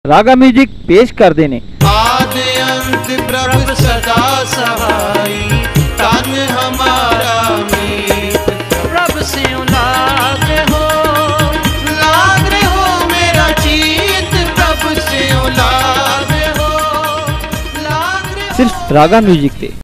रागा music पेश करते ने आदि अंत प्रभु सदा सहाई, तन हमारा मीत प्रभु से लाग रहे हो मेरा जीत, प्रभु से लाग रहे हो सिर्फ रागा म्यूजिक ते।